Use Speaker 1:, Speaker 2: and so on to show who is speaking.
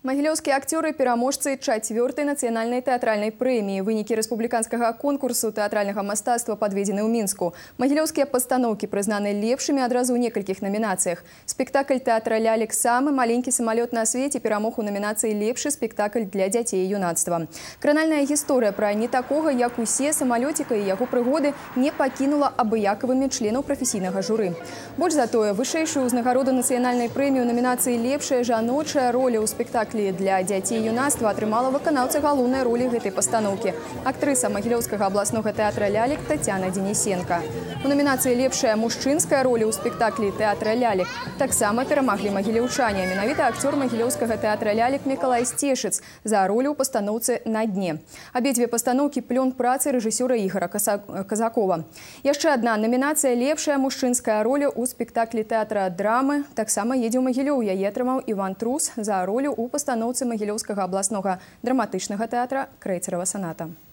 Speaker 1: Магілёўскія акцёры пераможцы 4-й нацыянальнай тэатральнай прэміі. Вынікі рэспубліканскага конкурсу тэатральнага мастацтва падведзены ў Мінску. Магілёўскія пастаноўкі прызнаны лепшымі адразу ў некалькіх намінацыях. Спектакль тэатра «Лялек» «Самы маленькі самалёт на свеце» перамог у намінацыі «Лепшы спектакль для дзяцей і юнацтва». Кранальная гісторыя пра не такога, як усе самалёціка і яго прыгоды не пакінула абыякавымі членаў прафесійнага журы. Больш за тое, вышэйшую ўзнагароду нацыянальнай прэміі ў намінацыі «Лепшая жаночая роля» ў спектаклі для дзяцей і юнацтва атрымала выканаўца галоўнай ролі гэтай пастаноўкі – актрыса Магілёўскага абласнога тэатра «Лялек» Тацяна Денисенко. У намінацыі «Лепшая мужчынская роля» ў спектаклі тэатра «Лялек» таксама перамаглі магілеўчане. Менавіта акцёр Магілёўскага тэатра «Лялек» Мікалай Сцешыц за ролю ў пастаноўцы «На дне». Абедзве пастаноўкі плён працы рэжысёра Ігора Казакова. Яшчэ адна намінацыя «Лепшая мужчынская роля» ў спектаклі тэатра «Драмы» таксама едзе ў Магілёў. Яе атрымаў Іван Трус за ролю ў пастаноўцы Магілёўскага абласнога драматычнага тэатра «Крэйцерава саната».